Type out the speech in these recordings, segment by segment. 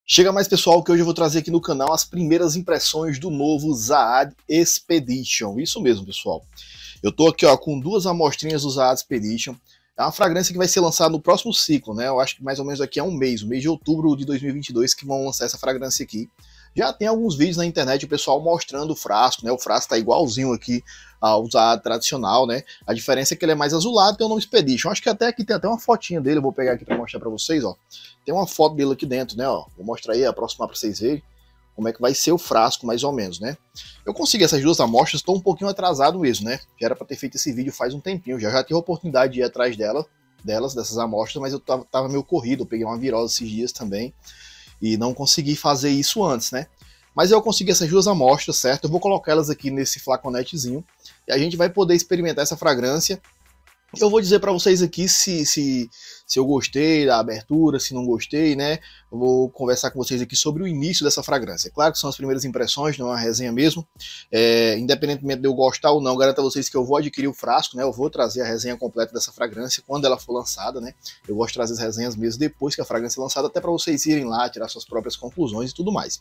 Chega mais, pessoal, que hoje eu vou trazer aqui no canal as primeiras impressões do novo Zaad Expedition. Isso mesmo, pessoal. Eu tô aqui, ó, com duas amostrinhas do Zaad Expedition. É uma fragrância que vai ser lançada no próximo ciclo, né? Eu acho que mais ou menos daqui a um mês, o mês de outubro de 2022, que vão lançar essa fragrância aqui. Já tem alguns vídeos na internet, o pessoal mostrando o frasco, né? O frasco tá igualzinho aqui ao Zaad tradicional, né? A diferença é que ele é mais azulado, tem o nome Expedition. Acho que até aqui tem até uma fotinha dele, eu vou pegar aqui para mostrar para vocês, ó. Tem uma foto dele aqui dentro, né? Ó. Vou mostrar aí, aproximar para vocês verem como é que vai ser o frasco, mais ou menos, né? Eu consegui essas duas amostras, estou um pouquinho atrasado mesmo, né? Já era para ter feito esse vídeo faz um tempinho, já tive a oportunidade de ir atrás dessas amostras, mas eu tava meio corrido, eu peguei uma virose esses dias também e não consegui fazer isso antes, né? Mas eu consegui essas duas amostras, certo? Eu vou colocar elas aqui nesse flaconetezinho e a gente vai poder experimentar essa fragrância. Eu vou dizer para vocês aqui se eu gostei da abertura, se não gostei, né? Eu vou conversar com vocês aqui sobre o início dessa fragrância. Claro que são as primeiras impressões, não é uma resenha mesmo. Independentemente de eu gostar ou não, garanto a vocês que eu vou adquirir o frasco, né? Eu vou trazer a resenha completa dessa fragrância quando ela for lançada, né? Eu gosto de trazer as resenhas mesmo depois que a fragrância é lançada, até para vocês irem lá, tirar suas próprias conclusões e tudo mais.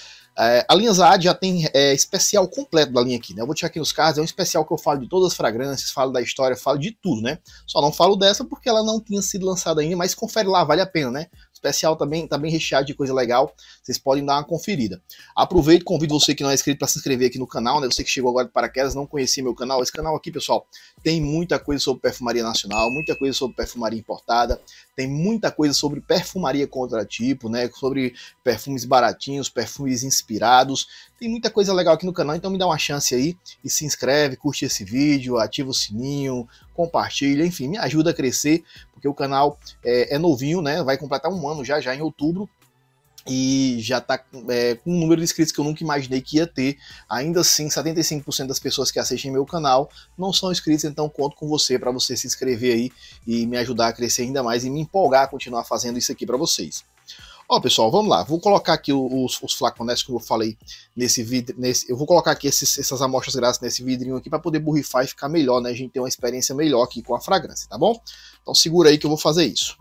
A linha Zaad já tem especial completo da linha aqui, né? Eu vou deixar aqui nos cards, é um especial que eu falo de todas as fragrâncias, falo da história, falo de tudo, né? Só não falo dessa porque ela não tinha sido lançada ainda, mas confere lá, vale a pena, né? O especial também tá bem recheado de coisa legal, vocês podem dar uma conferida. Aproveito e convido você que não é inscrito para se inscrever aqui no canal, né? Você que chegou agora de paraquedas, não conhecia meu canal. Esse canal aqui, pessoal, tem muita coisa sobre perfumaria nacional, muita coisa sobre perfumaria importada, tem muita coisa sobre perfumaria contratipo, né? Sobre perfumes baratinhos, perfumes inspirados. Tem muita coisa legal aqui no canal, então me dá uma chance aí e se inscreve, curte esse vídeo, ativa o sininho, compartilha, enfim, me ajuda a crescer, porque o canal é novinho, né? Vai completar um ano já em outubro. E já está com um número de inscritos que eu nunca imaginei que ia ter. Ainda assim, 75% das pessoas que assistem meu canal não são inscritos, então conto com você para você se inscrever aí e me ajudar a crescer ainda mais e me empolgar a continuar fazendo isso aqui para vocês. Ó, pessoal, vamos lá. Vou colocar aqui os flaconetes que eu falei nesse vídeo. Eu vou colocar aqui essas amostras grátis nesse vidrinho aqui para poder borrifar e ficar melhor, né? A gente ter uma experiência melhor aqui com a fragrância, tá bom? Então segura aí que eu vou fazer isso.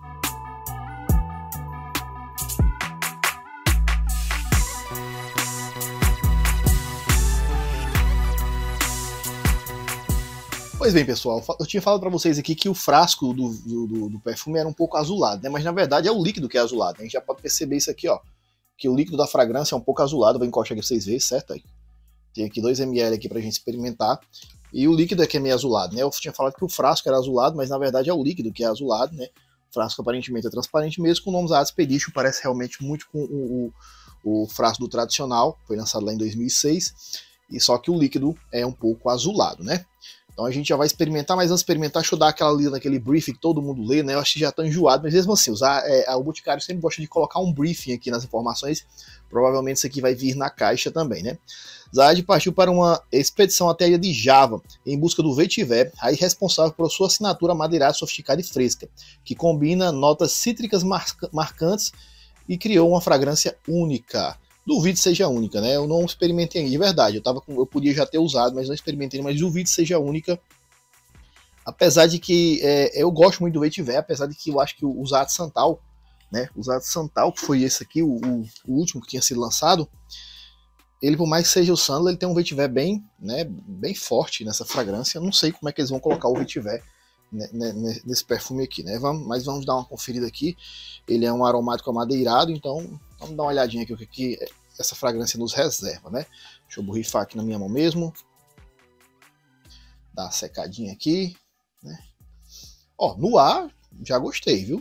Pois bem, pessoal, eu tinha falado para vocês aqui que o frasco do perfume era um pouco azulado, né? Mas na verdade é o líquido que é azulado. A gente já pode perceber isso aqui, ó. Que o líquido da fragrância é um pouco azulado. Vou encostar aqui pra vocês verem, certo? Aí. Tem aqui 2 ml aqui pra gente experimentar. E o líquido é que é meio azulado, né? Eu tinha falado que o frasco era azulado, mas na verdade é o líquido que é azulado, né? O frasco aparentemente é transparente mesmo, com o nome Zaad Expedition. Parece realmente muito com o frasco do tradicional. Foi lançado lá em 2006. E só que o líquido é um pouco azulado, né? Então a gente já vai experimentar, mas antes de experimentar, deixa eu dar aquela lida naquele briefing que todo mundo lê, né? Eu acho que já tá enjoado, mas mesmo assim, o Boticário sempre gosta de colocar um briefing aqui nas informações. Provavelmente isso aqui vai vir na caixa também, né? Zaad partiu para uma expedição até a ilha de Java, em busca do vetiver, raiz responsável por sua assinatura amadeirada, sofisticada e fresca, que combina notas cítricas marcantes e criou uma fragrância única. Duvido seja única, né? Eu não experimentei ainda, de verdade. Eu podia já ter usado, mas não experimentei, mas duvido seja única. Apesar de que eu gosto muito do vetiver, apesar de que eu acho que o Zaad Santal, né? O Zaad Santal, que foi esse aqui, o último que tinha sido lançado, ele, por mais que seja o Sandler, ele tem um vetiver bem, né, bem forte nessa fragrância. Eu não sei como é que eles vão colocar o vetiver nesse perfume aqui, né? Mas vamos dar uma conferida aqui. Ele é um aromático amadeirado, então vamos dar uma olhadinha aqui o que essa fragrância nos reserva, né? Deixa eu borrifar aqui na minha mão mesmo. Dar uma secadinha aqui, né? Ó, no ar, já gostei, viu?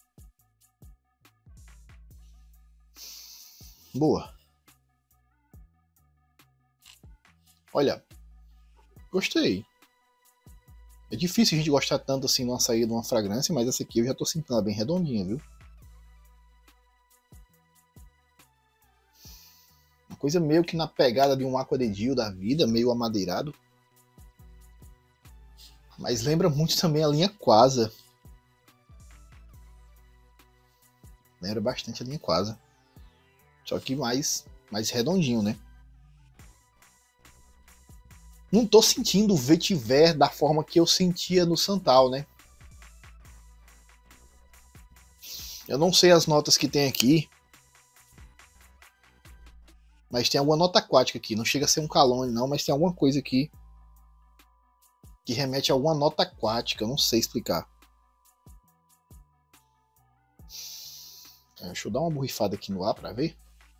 Boa. Olha, gostei. É difícil a gente gostar tanto assim numa saída de uma fragrância, mas essa aqui eu já tô sentindo ela bem redondinha, viu? Uma coisa meio que na pegada de um Aqua de Gil da vida, meio amadeirado. Mas lembra muito também a linha Quasar. Lembra bastante a linha Quasar. Só que mais redondinho, né? Não tô sentindo o vetiver da forma que eu sentia no Santal, né? Eu não sei as notas que tem aqui, Mas tem alguma nota aquática aqui. Não chega a ser um cologne não, mas tem alguma coisa aqui que remete a alguma nota aquática. Eu não sei explicar. Deixa eu dar uma borrifada aqui no ar pra ver.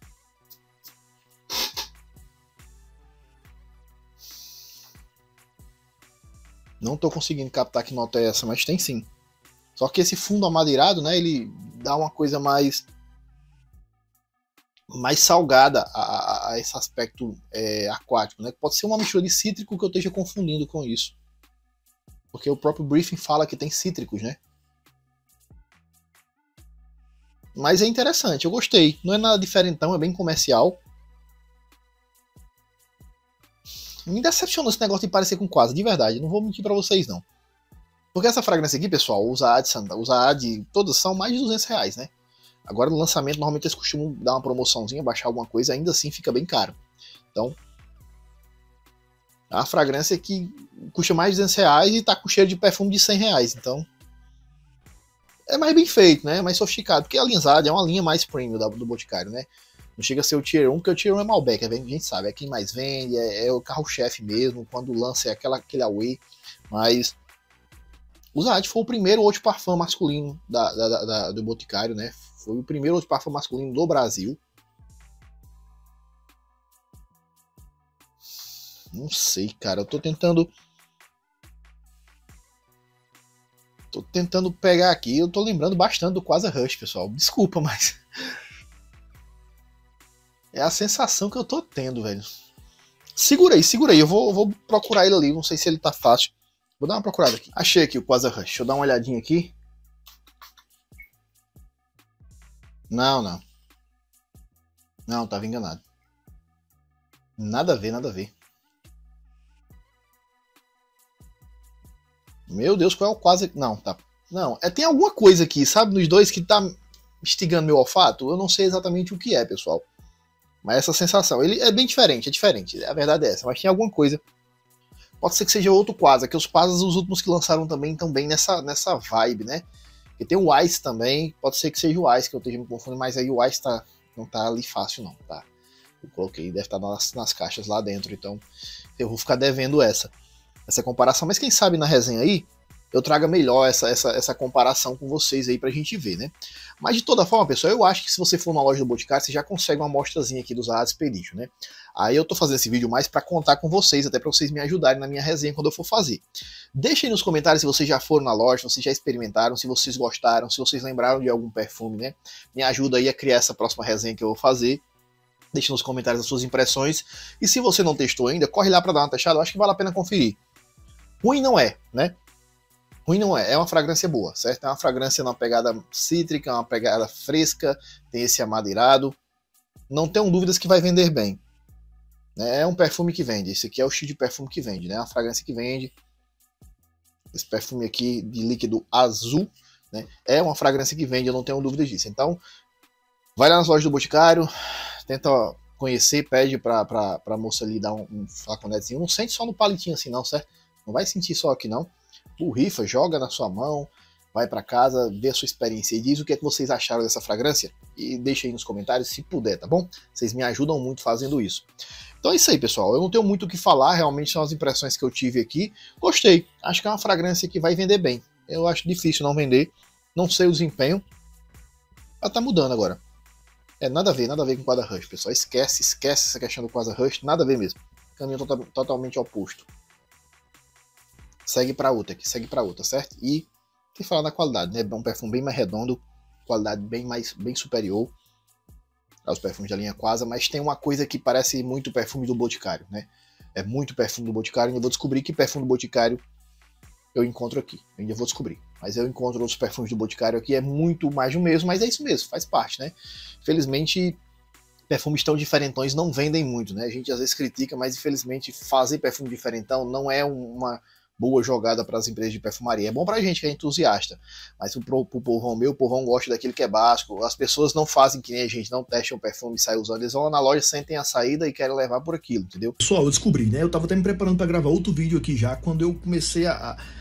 Não tô conseguindo captar que nota é essa, mas tem sim. Só que esse fundo amadeirado, né, ele dá uma coisa mais salgada a esse aspecto aquático, né? Pode ser uma mistura de cítrico que eu esteja confundindo com isso. Porque o próprio briefing fala que tem cítricos, né? Mas é interessante, eu gostei. Não é nada diferentão, é bem comercial. Me decepcionou esse negócio de parecer com Quasar, de verdade. Não vou mentir pra vocês, não. Porque essa fragrância aqui, pessoal, os AD, todas são mais de R$200, né? Agora no lançamento, normalmente eles costumam dar uma promoçãozinha, baixar alguma coisa, ainda assim fica bem caro. Então, é uma fragrância que custa mais de R$200 e tá com cheiro de perfume de R$100. Então, é mais bem feito, né? Mais sofisticado. Porque a linha ZAD é uma linha mais premium do Boticário, né? Não chega a ser o Tier 1, porque o Tier 1 é Malbec, a gente sabe, é quem mais vende, é o carro-chefe mesmo, quando lança é aquele away, mas o Zahad foi o primeiro eau de parfum masculino do Boticário, né? Foi o primeiro eau de parfum masculino do Brasil. Não sei, cara, eu tô tentando pegar aqui, eu tô lembrando bastante do Quasar Rush, pessoal, desculpa, mas é a sensação que eu tô tendo, velho. Segura aí, eu vou procurar ele ali, não sei se ele tá fácil. Vou dar uma procurada aqui. Achei aqui o Quasar Rush, deixa eu dar uma olhadinha aqui. Não, tava enganado. Nada a ver. Meu Deus, qual é o Quasar? Não, tá. Não, tem alguma coisa aqui, sabe, nos dois que tá instigando meu olfato? Eu não sei exatamente o que é, pessoal. Mas essa sensação, ele é bem diferente, a verdade é essa, mas tem alguma coisa. Pode ser que seja outro Quasar, que os Quasars, os últimos que lançaram também, estão bem nessa vibe, né? E tem o Ice também, pode ser que seja o Ice, que eu esteja me confundindo, mas aí o Ice não tá ali fácil não, tá? Eu coloquei, deve estar nas caixas lá dentro, então eu vou ficar devendo essa comparação, mas quem sabe na resenha aí, eu traga melhor essa comparação com vocês aí pra gente ver, né? Mas de toda forma, pessoal, eu acho que se você for na loja do Boticário, você já consegue uma amostrazinha aqui dos Zahad Expedition, né? Aí eu tô fazendo esse vídeo mais para contar com vocês, até para vocês me ajudarem na minha resenha quando eu for fazer. Deixem aí nos comentários se vocês já foram na loja, se vocês já experimentaram, se vocês gostaram, se vocês lembraram de algum perfume, né? Me ajuda aí a criar essa próxima resenha que eu vou fazer. Deixe nos comentários as suas impressões. E se você não testou ainda, corre lá para dar uma testada, eu acho que vale a pena conferir. Ruim não é, né? Ruim não é uma fragrância boa, certo? É uma fragrância numa pegada cítrica, uma pegada fresca, tem esse amadeirado. Não tenham dúvidas que vai vender bem. É um perfume que vende, esse aqui é o estilo de perfume que vende, né? É uma fragrância que vende. Esse perfume aqui de líquido azul, né? É uma fragrância que vende, eu não tenho dúvidas disso. Então, vai lá nas lojas do Boticário, tenta conhecer, pede pra moça ali dar um flaconetezinho. Não sente só no palitinho assim não, certo? Não vai sentir só aqui não. Borrifa, joga na sua mão, vai para casa, vê a sua experiência e diz o que é que vocês acharam dessa fragrância e deixa aí nos comentários se puder, tá bom? Vocês me ajudam muito fazendo isso. Então é isso aí, pessoal. Eu não tenho muito o que falar, realmente são as impressões que eu tive aqui. Gostei, acho que é uma fragrância que vai vender bem. Eu acho difícil não vender, não sei o desempenho. Ela tá mudando agora. Nada a ver com o Quasar Rush, pessoal. Esquece essa questão do Quasar Rush, nada a ver mesmo. Caminho totalmente oposto. Segue para outra, certo? E tem que falar da qualidade, né? É um perfume bem mais redondo, qualidade bem superior aos perfumes da linha Quasar, mas tem uma coisa que parece muito perfume do Boticário, né? É muito perfume do Boticário, e eu vou descobrir que perfume do Boticário eu encontro aqui. Eu ainda vou descobrir. Mas eu encontro outros perfumes do Boticário aqui, é muito mais do mesmo, mas é isso mesmo, faz parte, né? Infelizmente, perfumes tão diferentões não vendem muito, né? A gente às vezes critica, mas infelizmente fazer perfume diferentão não é uma boa jogada para as empresas de perfumaria. É bom pra gente que é entusiasta, mas pro povão meu, o povão gosta daquilo que é básico. As pessoas não fazem que nem a gente, não testam o perfume e saem usando. Eles vão lá na loja, sentem a saída e querem levar por aquilo, entendeu? Pessoal, eu descobri, né? Eu tava até me preparando para gravar outro vídeo aqui já, quando eu comecei a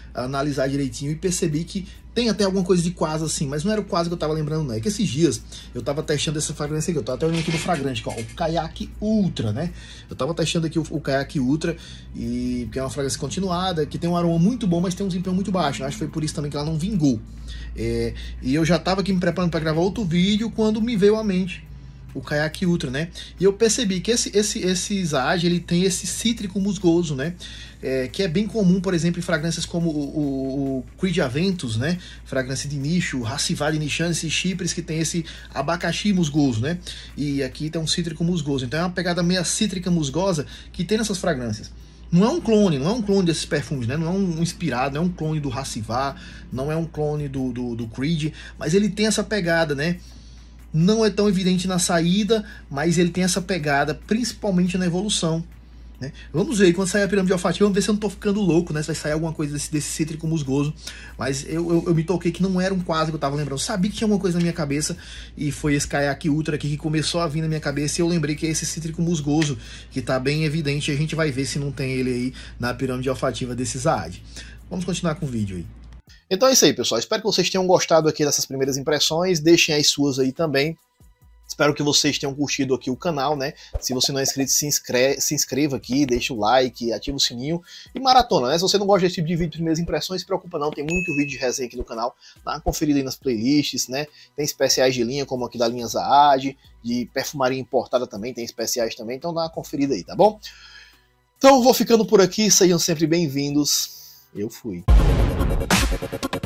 analisar direitinho e percebi que tem até alguma coisa de quase assim, mas não era o quase que eu tava lembrando, não. É que esses dias eu tava testando essa fragrância aqui, eu tava até olhando aqui no fragrante, ó, o Kayak Ultra, né? Eu tava testando aqui o Kayak Ultra, que é uma fragrância continuada, que tem um aroma muito bom, mas tem um desempenho muito baixo. Eu acho que foi por isso também que ela não vingou. E eu já tava aqui me preparando para gravar outro vídeo quando me veio à mente o Kayak Ultra, né? E eu percebi que esse Zaad, ele tem esse cítrico musgoso, né? Que é bem comum, por exemplo, em fragrâncias como o Creed Aventus, né? Fragrância de nicho, Racivar de Nishan, esses chipres que tem esse abacaxi musgoso, né? E aqui tem um cítrico musgoso. Então é uma pegada meio cítrica musgosa que tem nessas fragrâncias. Não é um clone desses perfumes, né? Não é um inspirado, não é um clone do Racivar, não é um clone do Creed, mas ele tem essa pegada, né? Não é tão evidente na saída, mas ele tem essa pegada, principalmente na evolução, né? Vamos ver, quando sair a pirâmide olfativa, vamos ver se eu não tô ficando louco, né? Se vai sair alguma coisa desse cítrico musgoso. Mas eu me toquei que não era um quase que eu tava lembrando. Eu sabia que tinha alguma coisa na minha cabeça, e foi esse Kayak Ultra aqui que começou a vir na minha cabeça, e eu lembrei que é esse cítrico musgoso, que tá bem evidente, e a gente vai ver se não tem ele aí na pirâmide olfativa desse Zaad. Vamos continuar com o vídeo aí. Então é isso aí, pessoal. Espero que vocês tenham gostado aqui dessas primeiras impressões. Deixem as suas aí também. Espero que vocês tenham curtido aqui o canal, né? Se você não é inscrito, se inscreva aqui, deixa o like, ativa o sininho e maratona, né? Se você não gosta desse tipo de vídeo de primeiras impressões, não se preocupa não, tem muito vídeo de resenha aqui no canal. Dá uma conferida aí nas playlists, né? Tem especiais de linha, como aqui da linha Zaad, de perfumaria importada também, tem especiais também, então dá uma conferida aí, tá bom? Então eu vou ficando por aqui, sejam sempre bem-vindos. Eu fui.